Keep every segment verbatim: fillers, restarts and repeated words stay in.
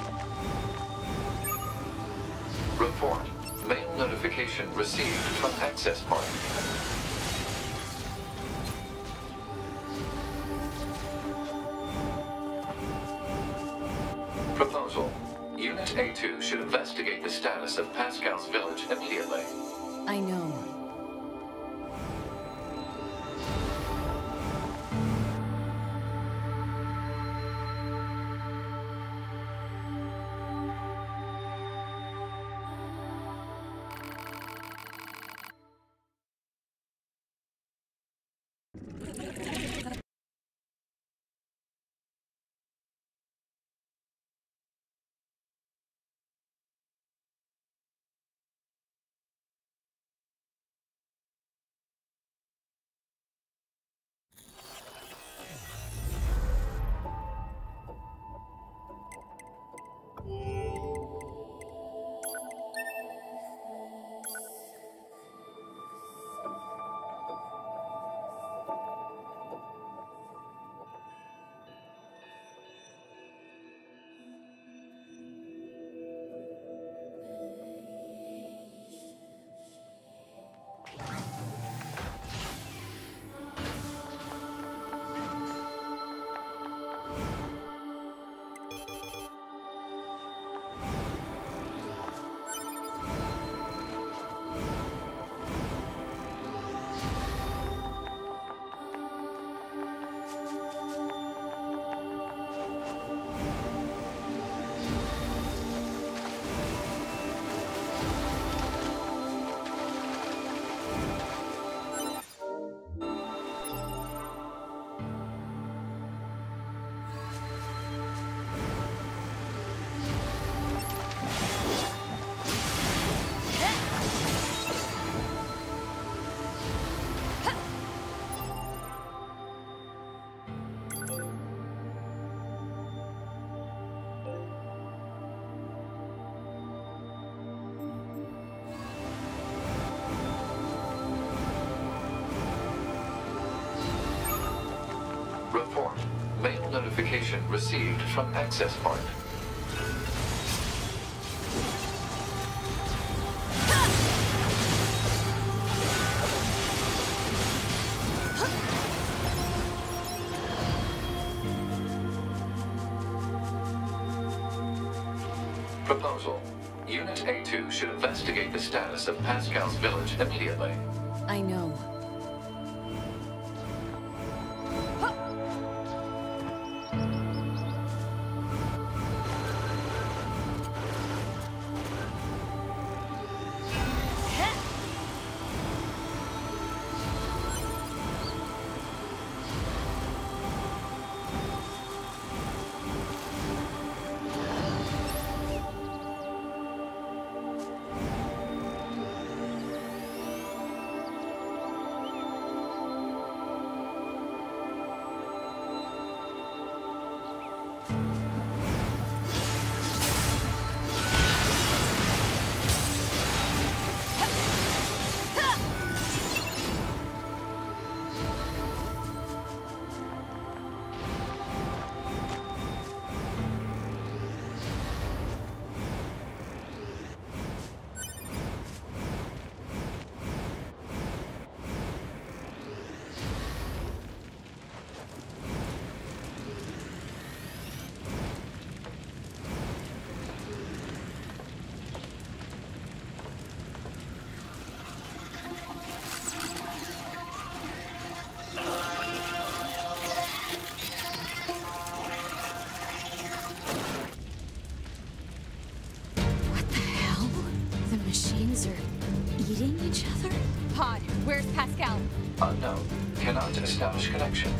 Report. Mail notification received from access point. Proposal. Unit A two should investigate the status of Pascal's village immediately. I know. Report. Mail notification received from access point. Proposal. Unit A two should investigate the status of Pascal's village immediately. I know. Eating each other? Pod, where's Pascal? Unknown. Cannot establish connection.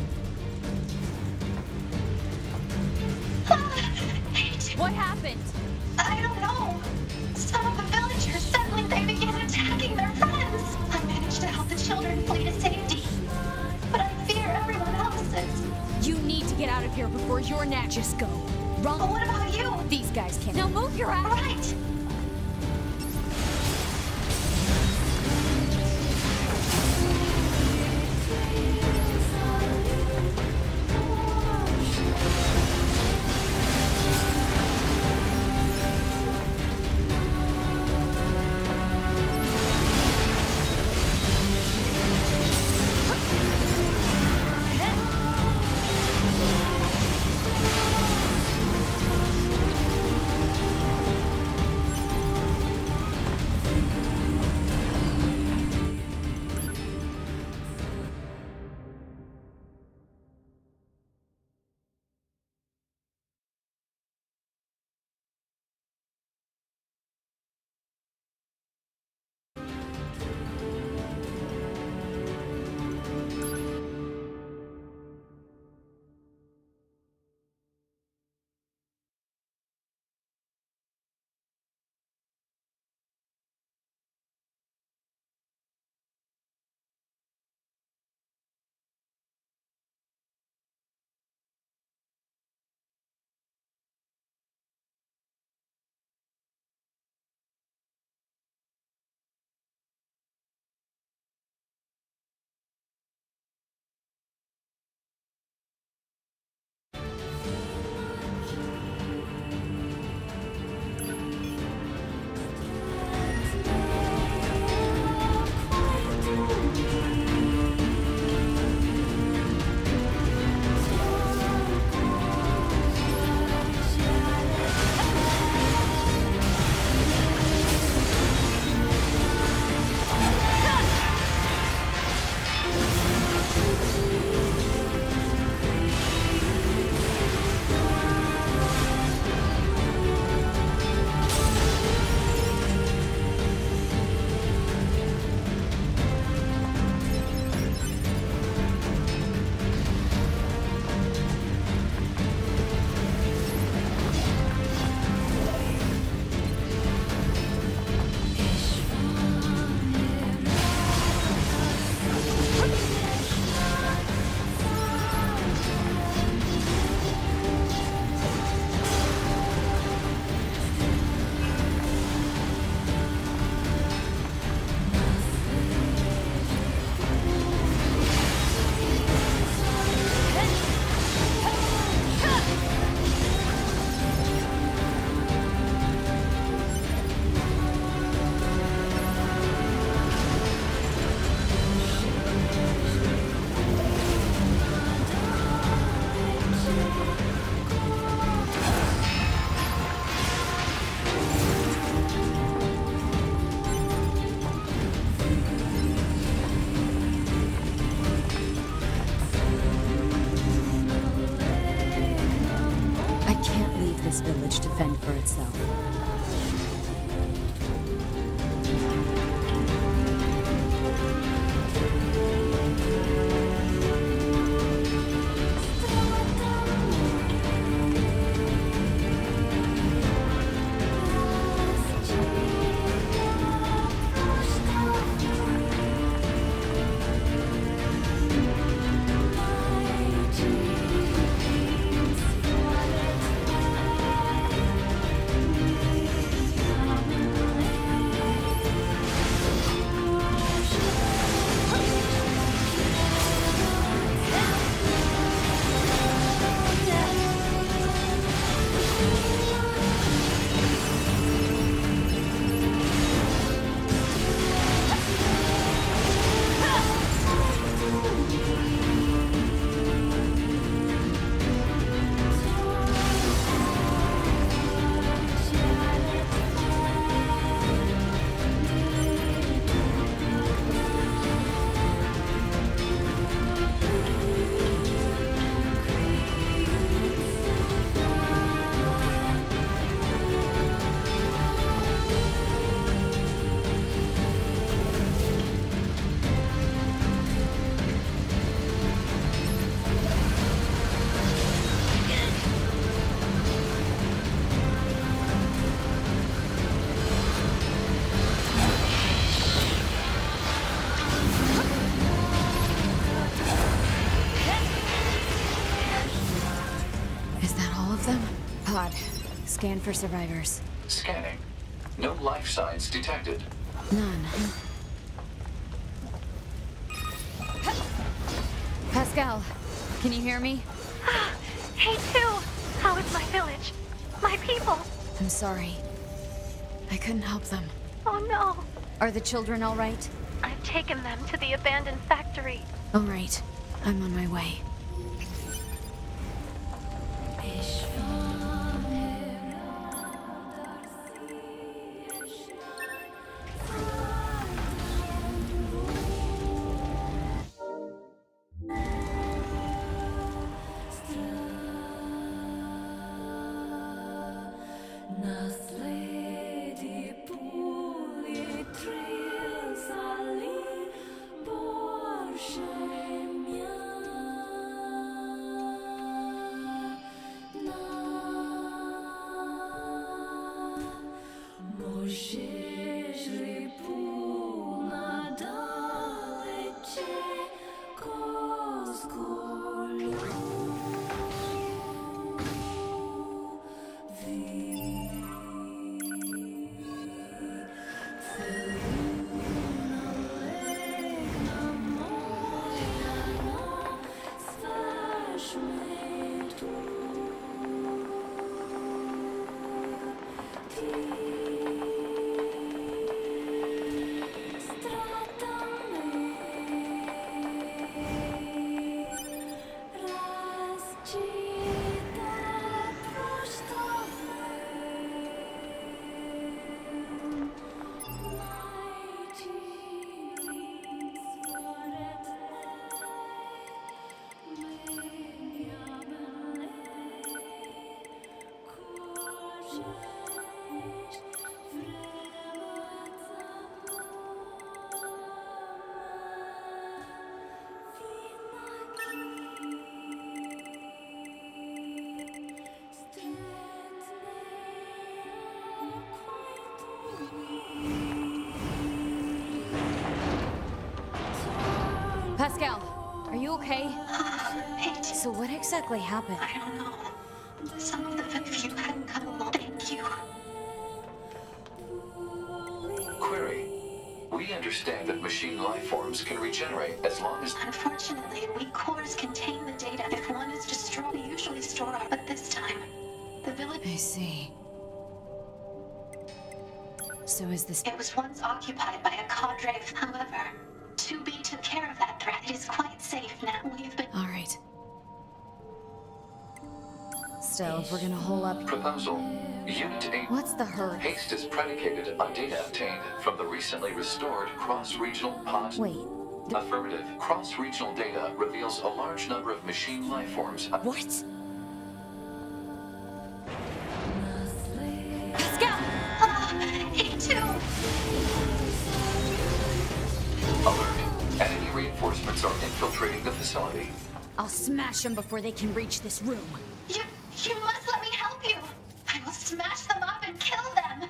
What happened? I don't know. Some of the villagers suddenly they began attacking their friends. I managed to help the children flee to safety, but I fear everyone else is. You need to get out of here before you're next. Just go. But Run. what about you? These guys can't. Now move your ass. Right. this village to fend for itself. Pod. Scan for survivors. Scanning. No life signs detected. None. Pascal, can you hear me? Hey, too. How is my village? My people? I'm sorry. I couldn't help them. Oh no. Are the children all right? I've taken them to the abandoned factory. All right. I'm on my way. Pascal, are you okay? Hey, So what exactly happened? I don't know. Some of them, if you hadn't come along, thank you. Query. We understand that machine life forms can regenerate as long as... Unfortunately, weak cores contain the data. If one is destroyed, we usually store our... But this time, the village... I see. So is this... It was once occupied by a cadre of... However, two B took care of that threat. It is quite safe now. We've been... All right. Still, if we're gonna hole up... Proposal. Unit eight. What's the hurry? Haste is predicated on data obtained from the recently restored cross-regional pod... Wait. Affirmative. Cross-regional data reveals a large number of machine life forms... What? facility. I'll smash them before they can reach this room. You, you must let me help you. I will smash them up and kill them.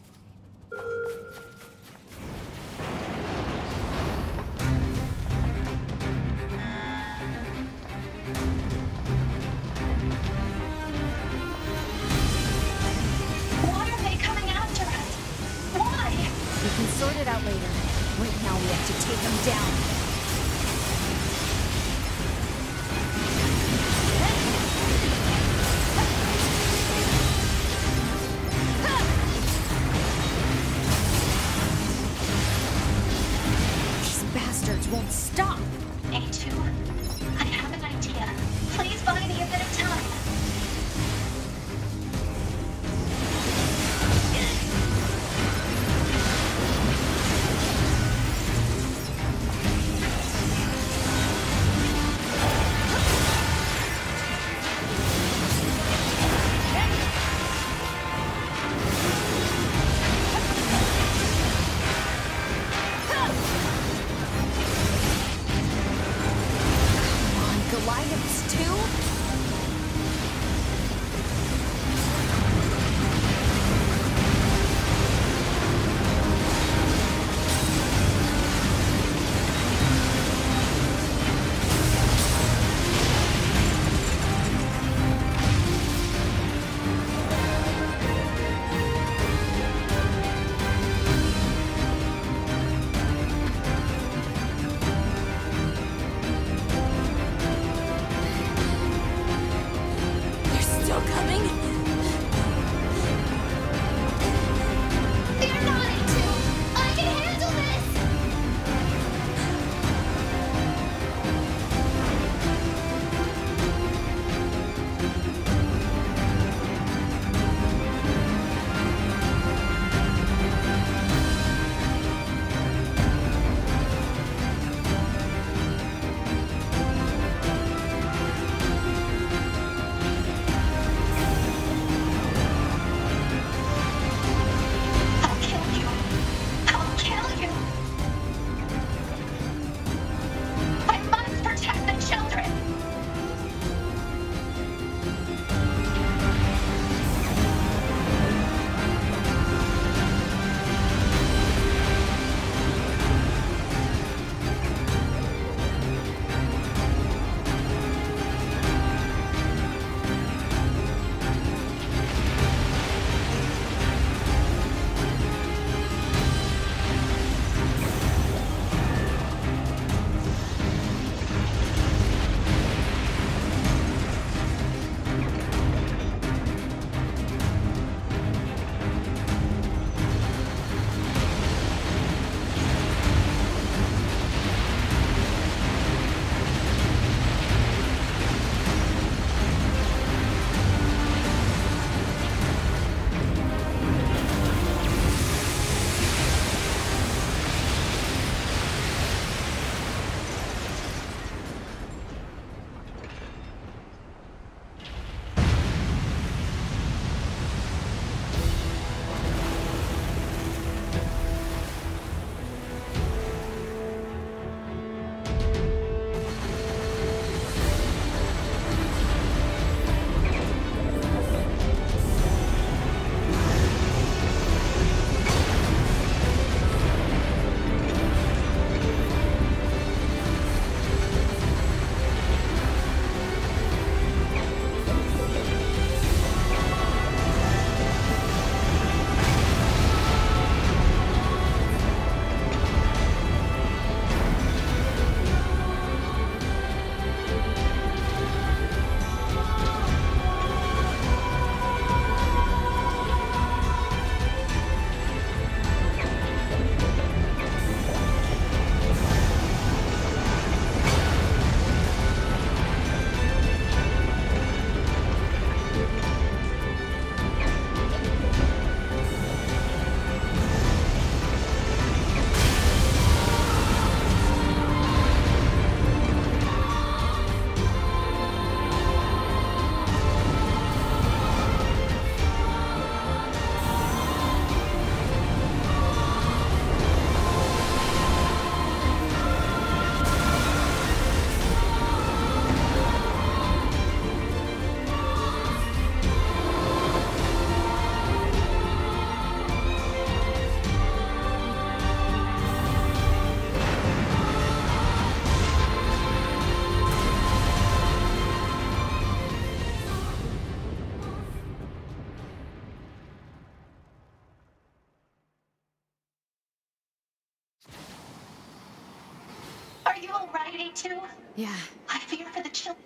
Why are they coming after us? Why? We can sort it out later. Right now we have to take them down. These bastards won't stop. A two, I have an idea. Please buy me a bit of time. you alright, A two? Yeah. I fear for the children.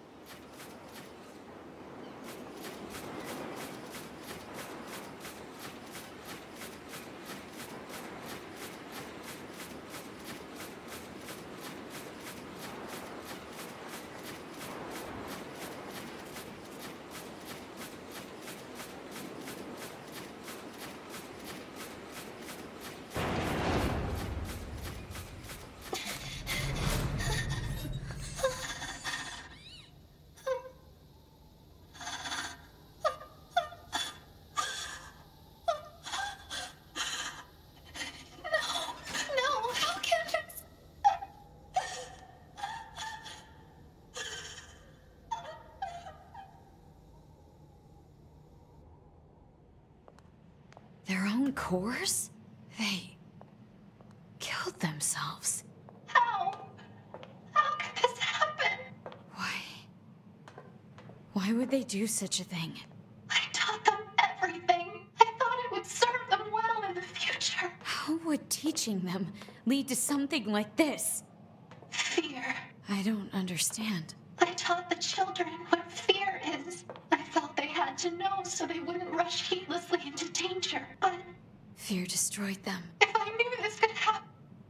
Their own cores? They killed themselves. How? How could this happen? Why? Why would they do such a thing? I taught them everything. I thought it would serve them well in the future. How would teaching them lead to something like this? Fear. I don't understand. I taught the children what fear is. I felt they had to know so they wouldn't rush heedlessly into danger. But Fear destroyed them. if I knew this could happen...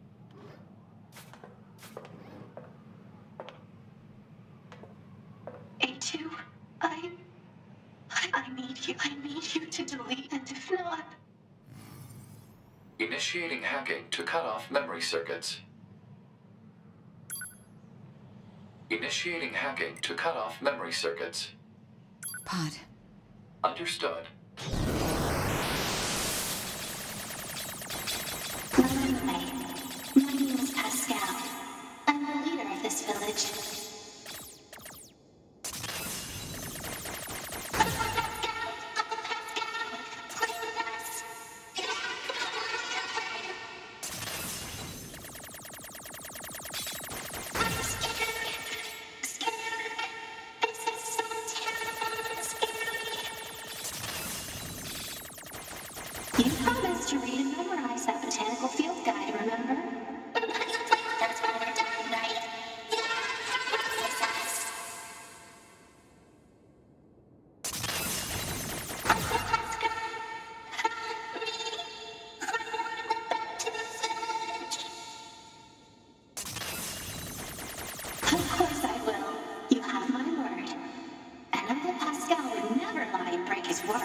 A two, I... I... I need you. I need you to delete, and if not... Initiating hacking to cut off memory circuits. Initiating hacking to cut off memory circuits. Pod. Understood. My name is Pascal. I'm the leader of this village. You promised to read and memorize that botanical field guide, remember? That's when we're done, right? Of course I will. You have my word. And Uncle Pascal would never lie and break his word.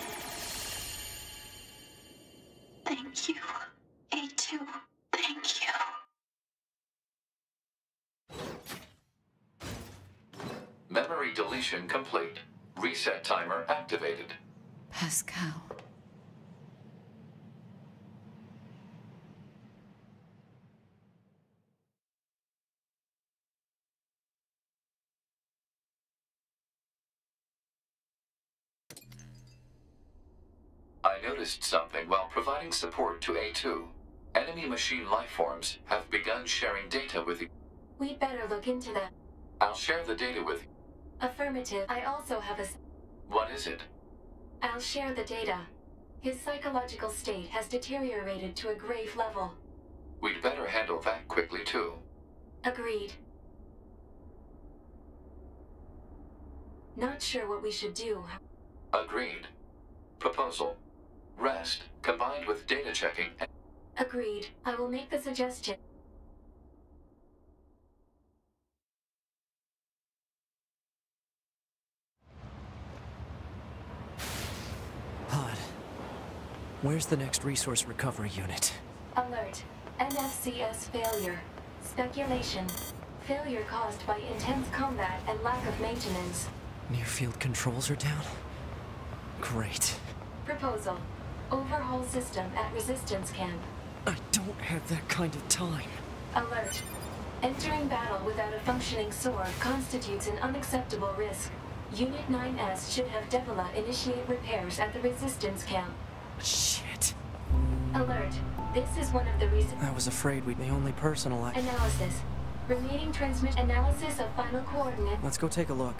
Thank you, A two. Thank you. Memory deletion complete. Reset timer activated. Pascal. I noticed something while providing support to A two. Enemy machine lifeforms have begun sharing data with you. We'd better look into that. I'll share the data with you. Affirmative. I also have a... s- What is it? I'll share the data. His psychological state has deteriorated to a grave level. We'd better handle that quickly too. Agreed. Not sure what we should do. Agreed. Proposal. Rest, combined with data checking. Agreed. I will make the suggestion. Pod. Where's the next resource recovery unit? Alert. N F C S failure. Speculation. Failure caused by intense combat and lack of maintenance. Near-field controls are down? Great. Proposal. Overhaul system at resistance camp. I don't have that kind of time. Alert. Entering battle without a functioning sword constitutes an unacceptable risk. Unit nine S should have Devila initiate repairs at the resistance camp. Shit. Alert. This is one of the reasons. I was afraid we'd be the only person alive. Analysis. Remaining transmit analysis of final coordinate. Let's go take a look.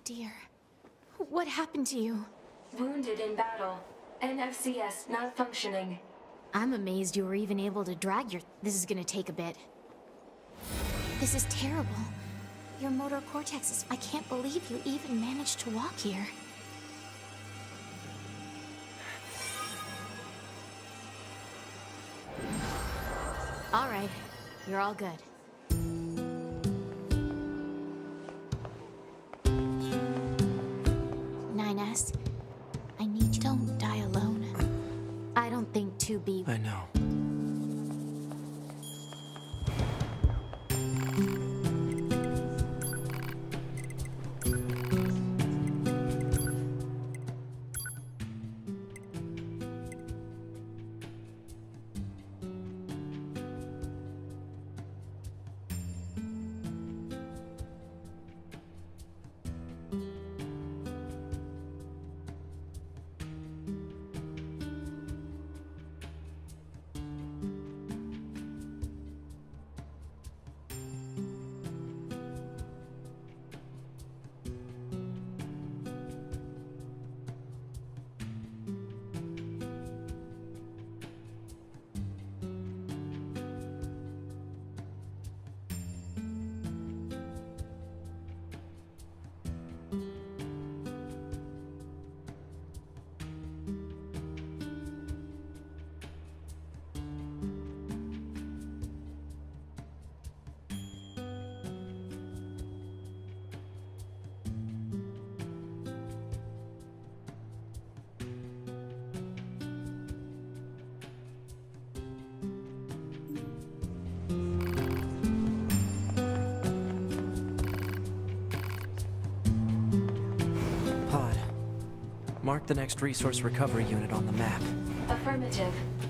dear. What happened to you? Wounded in battle. N F C S not functioning. I'm amazed you were even able to drag your... This is gonna take a bit. This is terrible. Your motor cortex is... I can't believe you even managed to walk here. All right. You're all good. nine S, I need you. Don't die alone. I don't think two B... I know. Mark the next resource recovery unit on the map. Affirmative.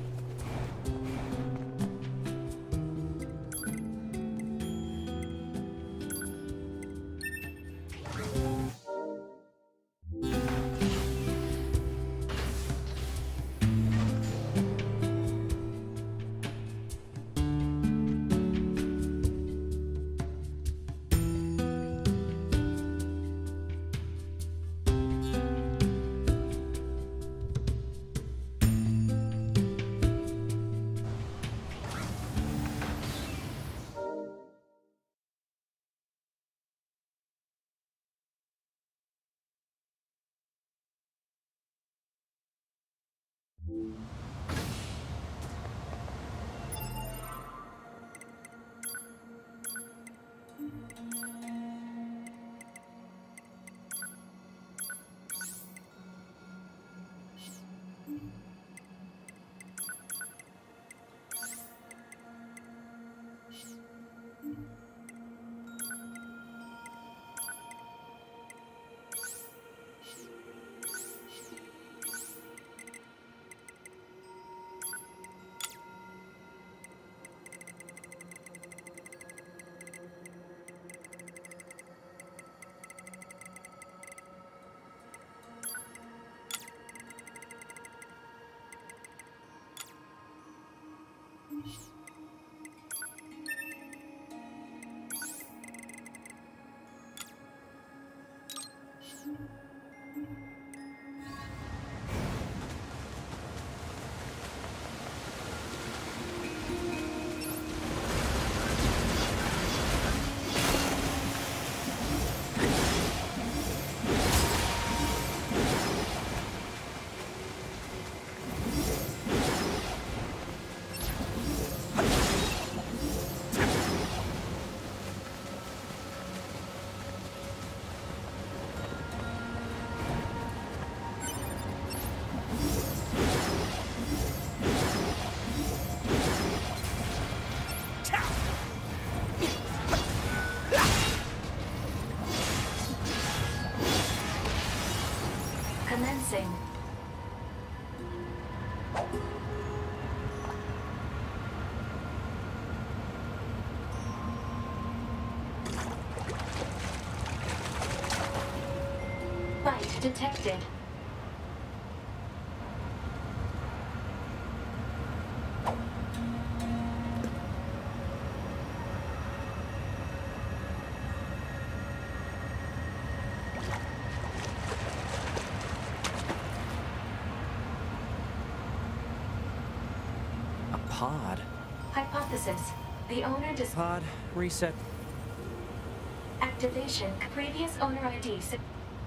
Commencing. Light detected. pod. Hypothesis. The owner dis- Pod, reset. Activation. Previous owner I D. s-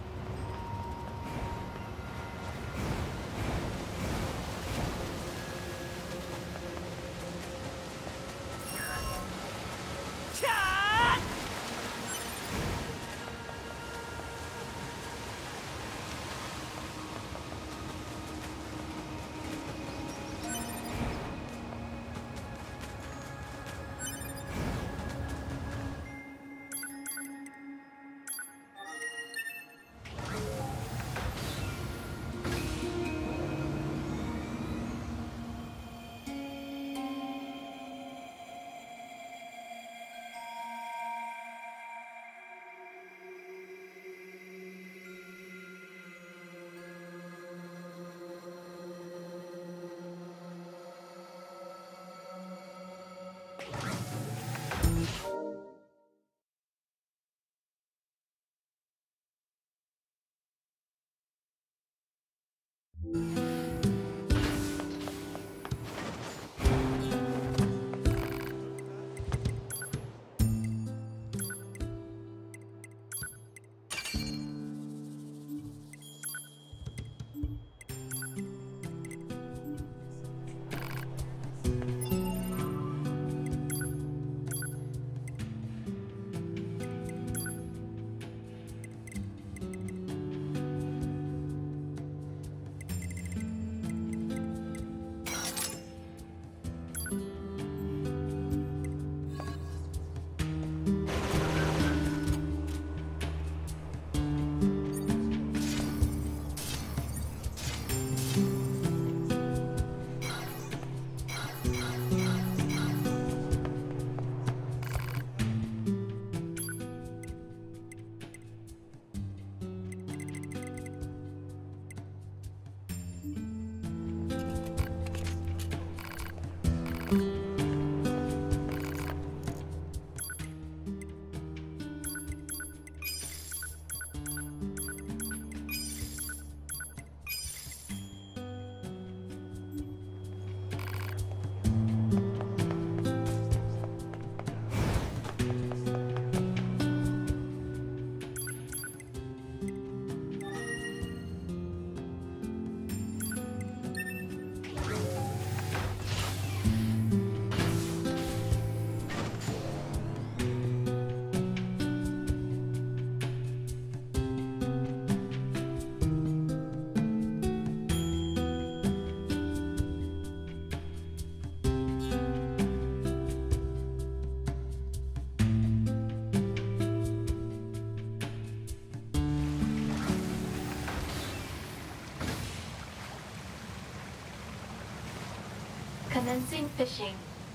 Commencing fishing.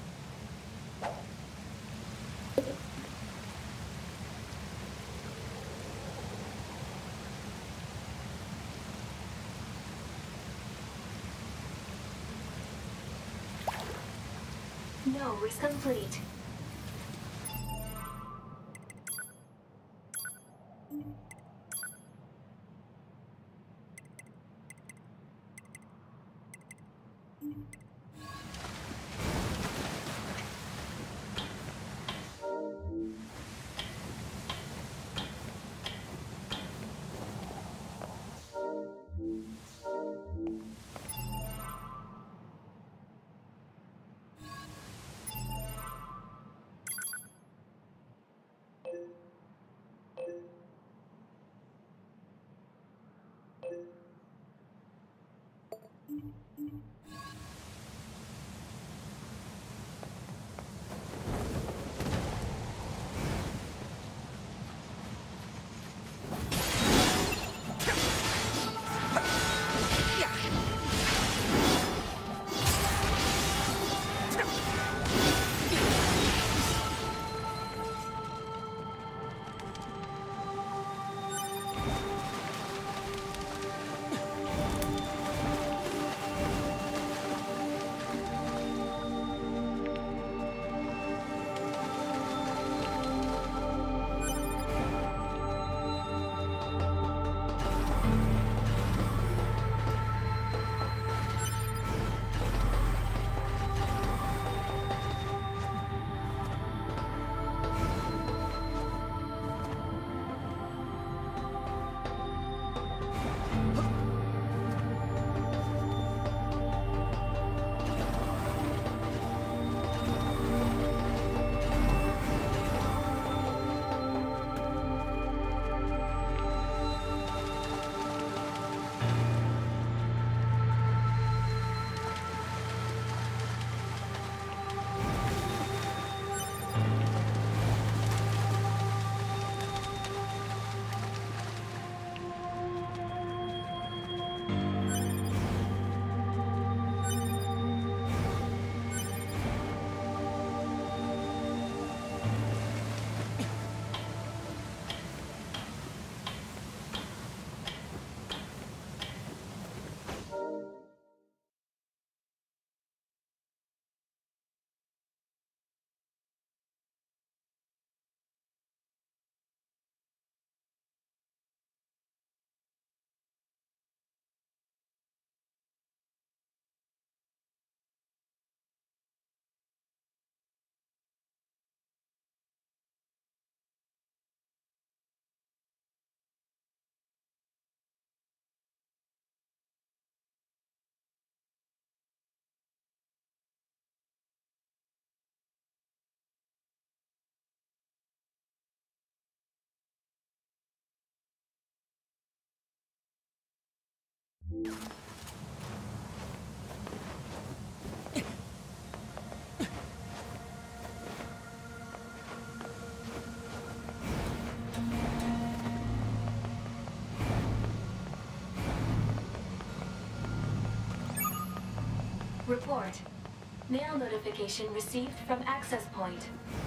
No is complete. Report. Mail notification received from access point.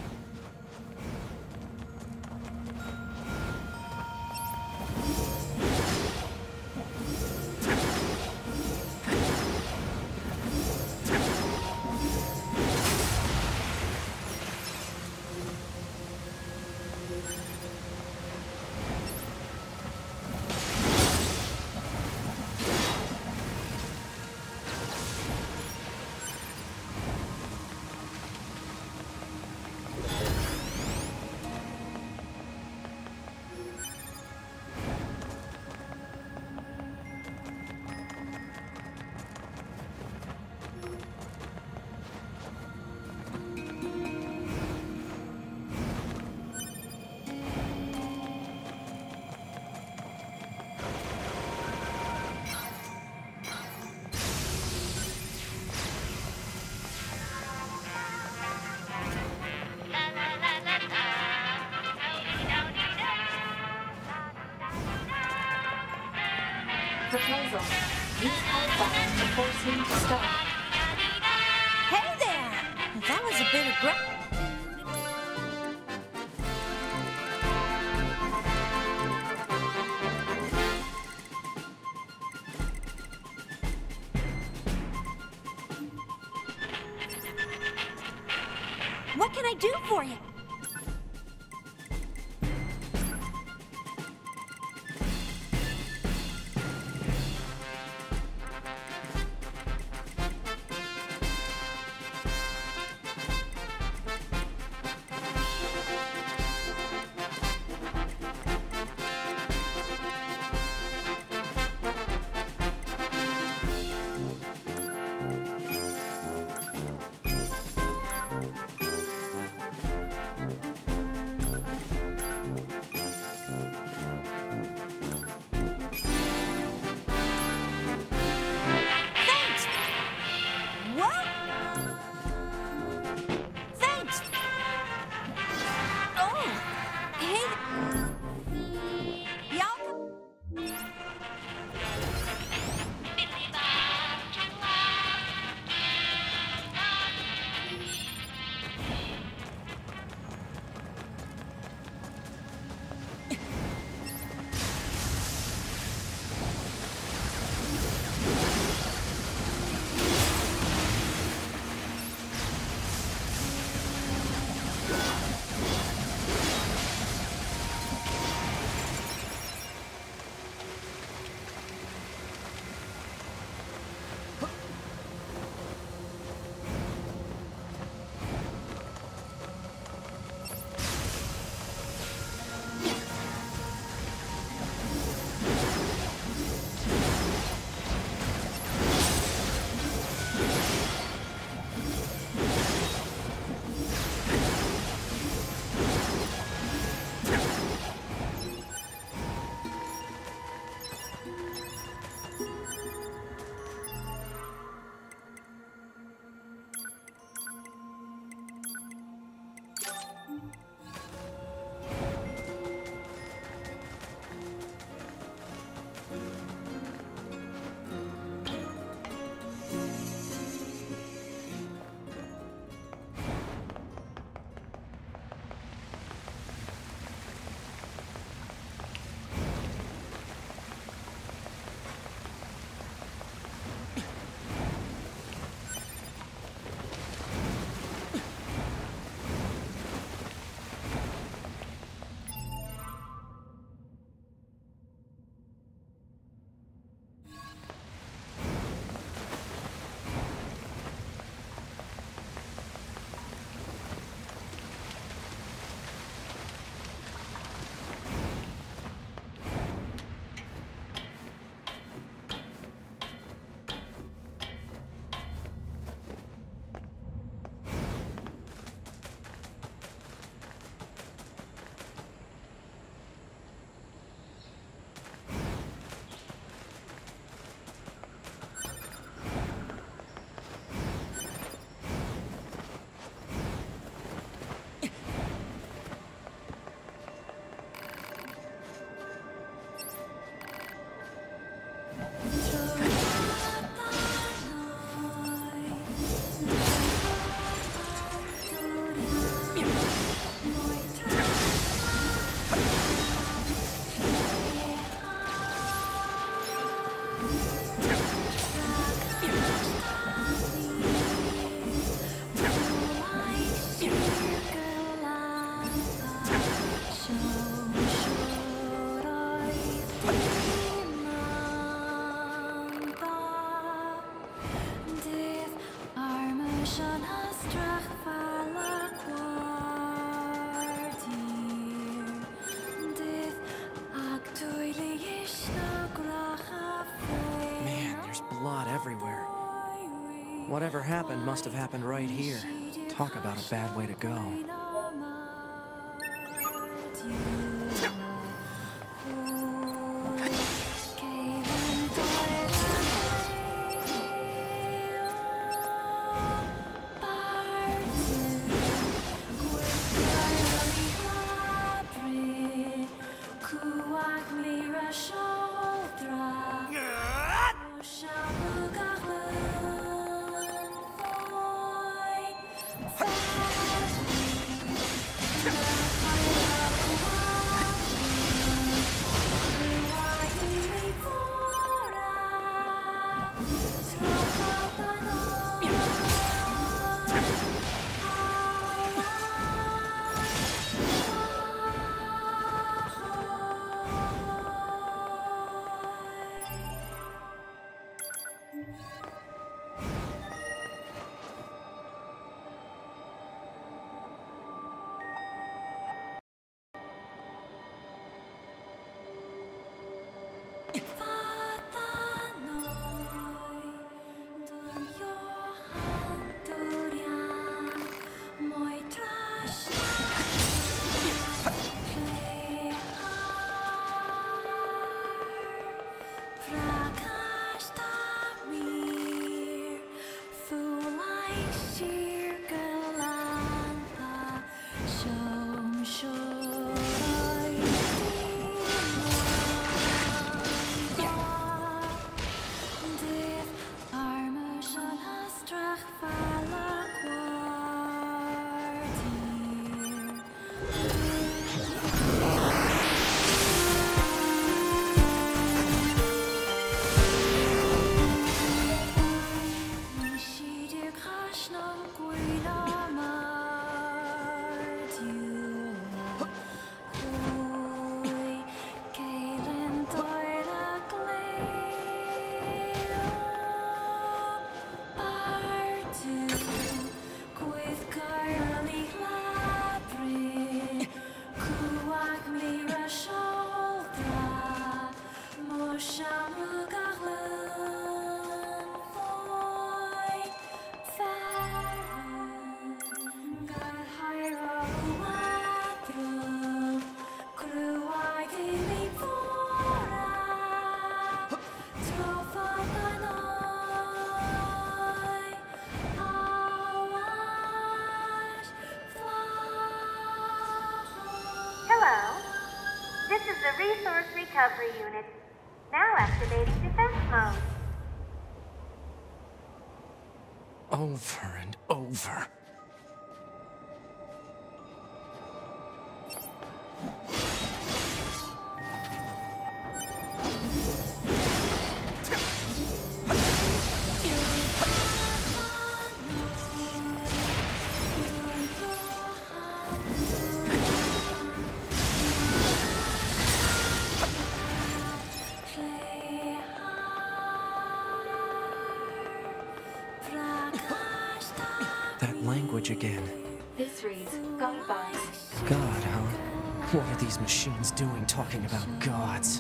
Proposal. Use hard button to force him to stop. Hey there! That was a bit aggressive. What can I do for you? Whatever happened must have happened right here. Talk about a bad way to go. Resource recovery unit. Now activating defense mode. Over and over. Language again. This reads, God advise. God, huh? What are these machines doing talking about gods?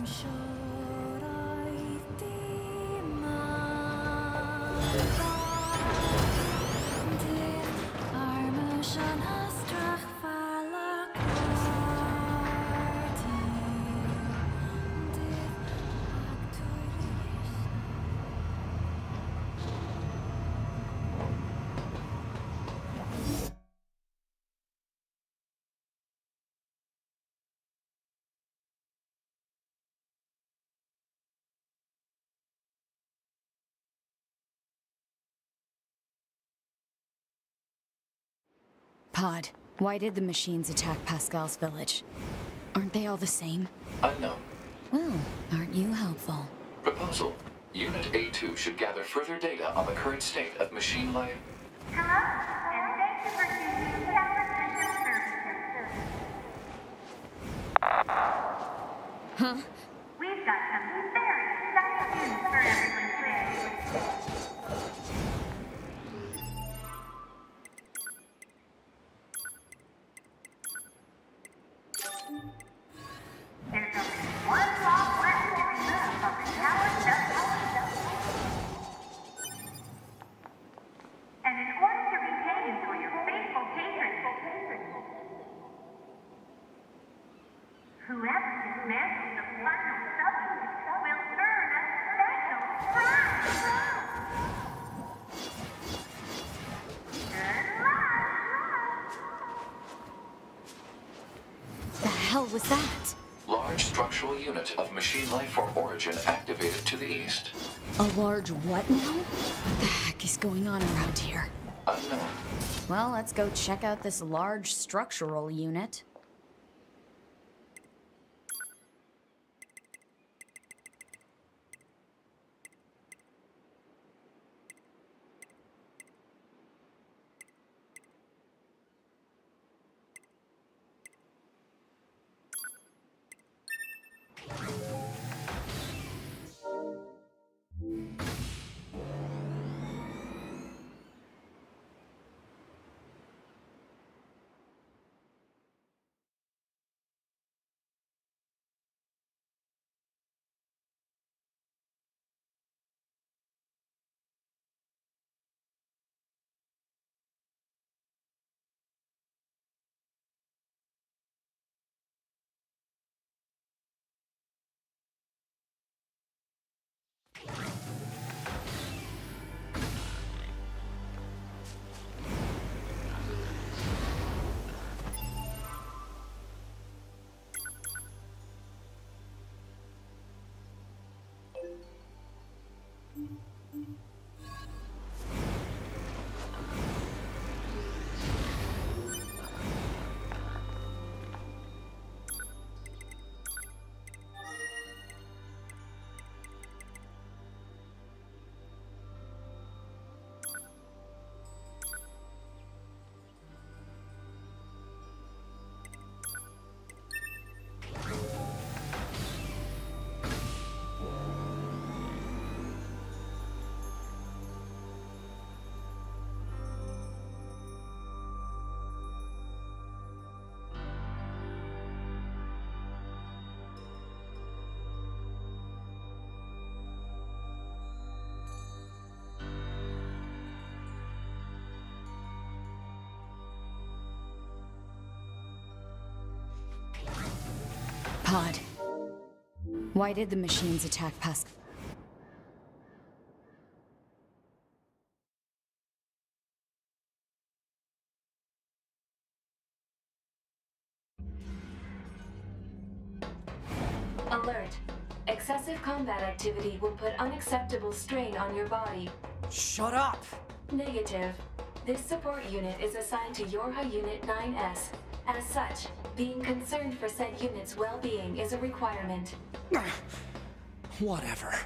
Pod, why did the machines attack Pascal's village? Aren't they all the same? Unknown. Well, aren't you helpful? Proposal. Unit A two should gather further data on the current state of machine life. Hello, and thank you for using Tower System Services. Huh? We've got some very exciting news for everyone today. There's only one block left to remove on the Tower System. Whoever dismantles the final subunit will earn a special prize. Good luck! The hell was that? Large structural unit of machine lifeform origin activated to the east. A large what now? What the heck is going on around here? Unknown. Well, let's go check out this large structural unit. Pod. Why did the machines attack Pascal? Alert. Excessive combat activity will put unacceptable strain on your body. Shut up! Negative. This support unit is assigned to Yorha Unit nine S. As such, being concerned for said unit's well-being is a requirement. Whatever.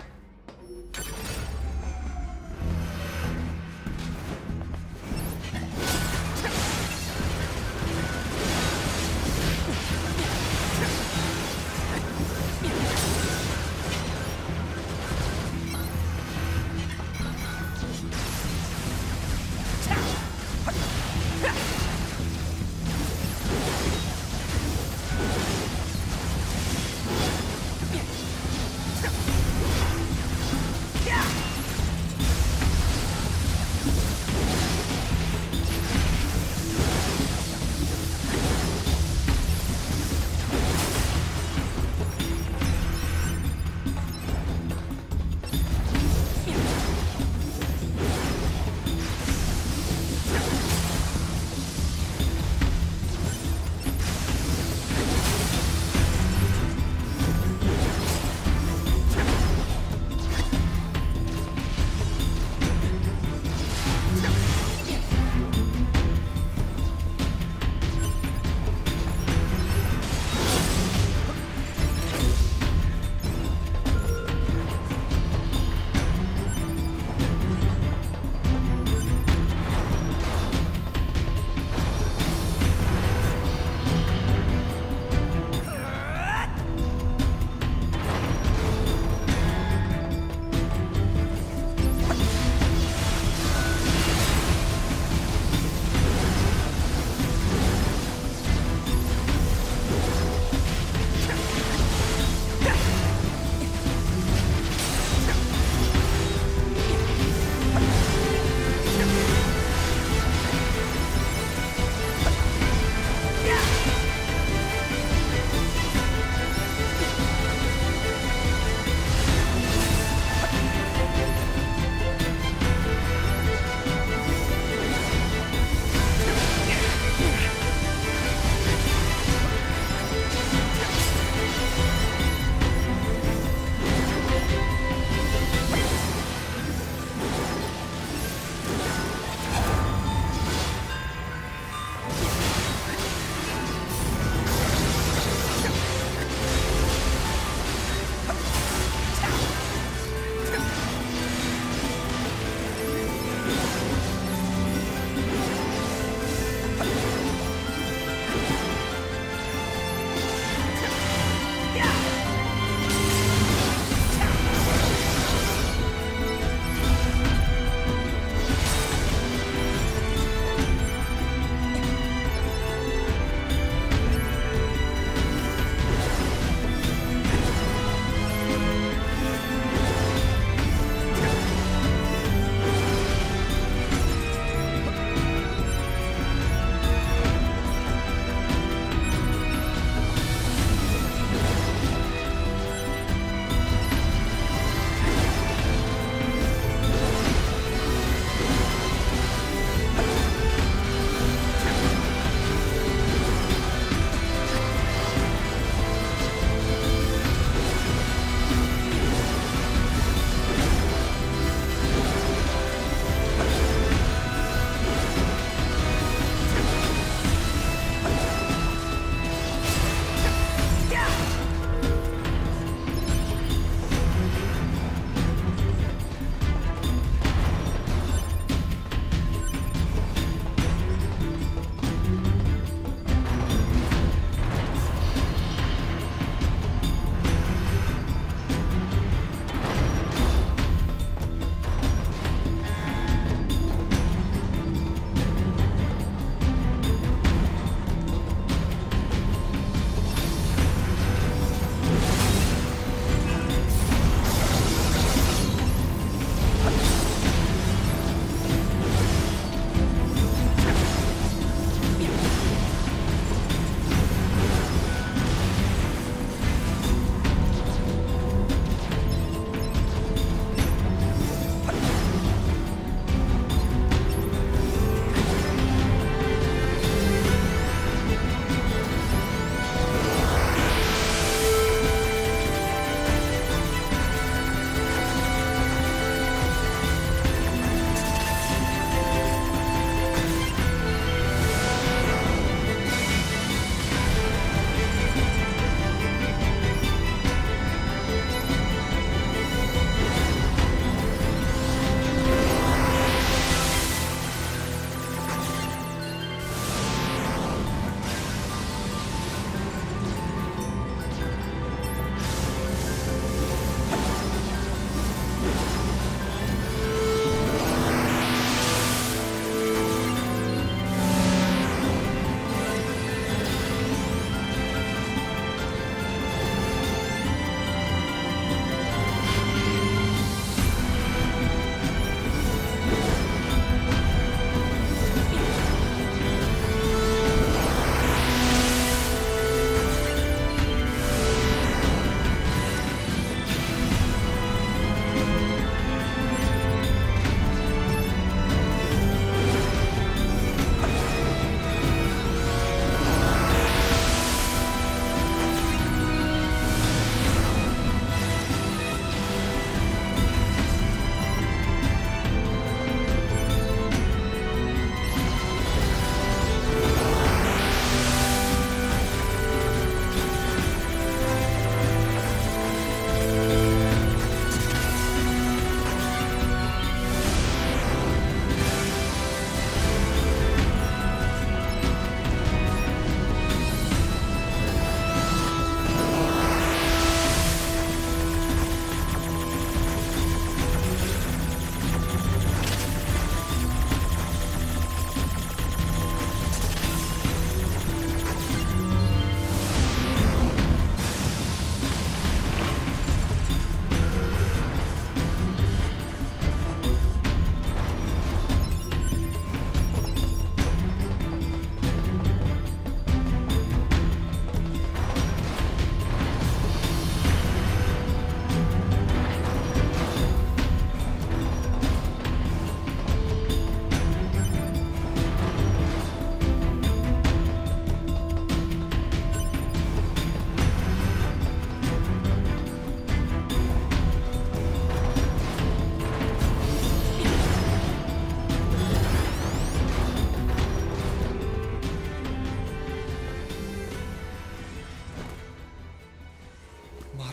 Yeah!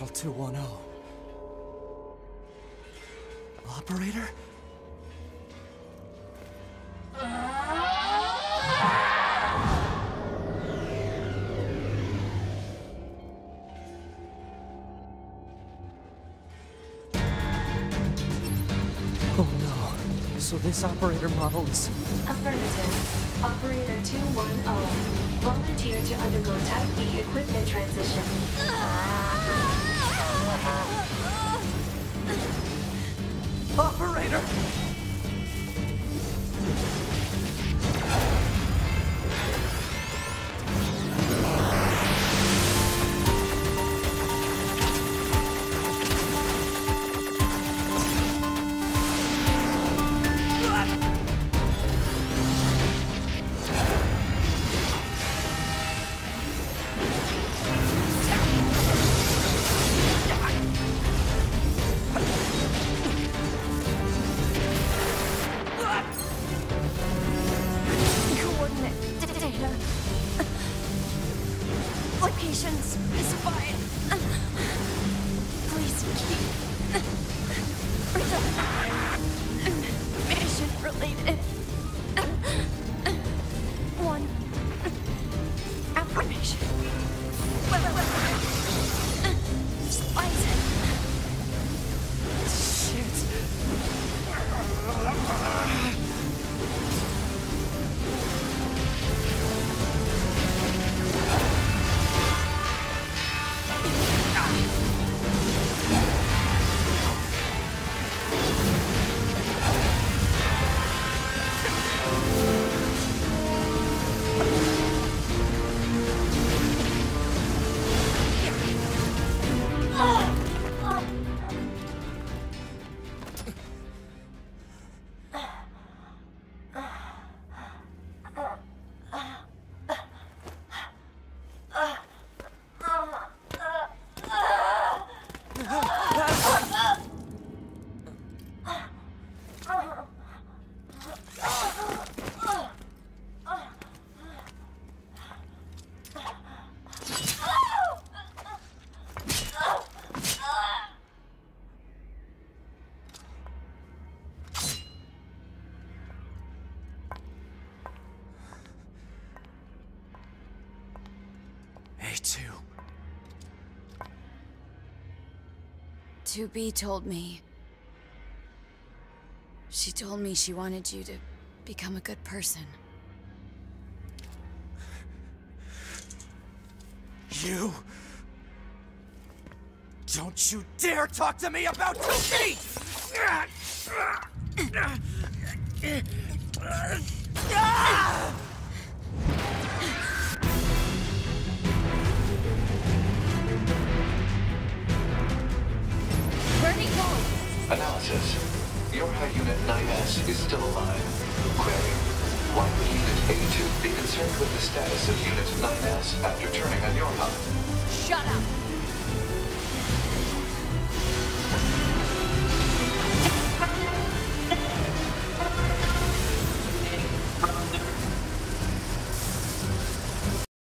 Model two ten. Operator? Oh no. So this operator model is... Affirmative. Operator two ten. Volunteer to undergo Type B equipment transition. Operator! Locations specified. Please keep mission related. One affirmation. Spies. Shit. A two. two B told me. She told me she wanted you to become a good person. You... Don't you dare talk to me about two B! Where'd he go? Analysis. Yorha Unit nine S is still alive. Query. Why would Unit A two be concerned with the status of Unit nine S after turning on Yorha? Shut up!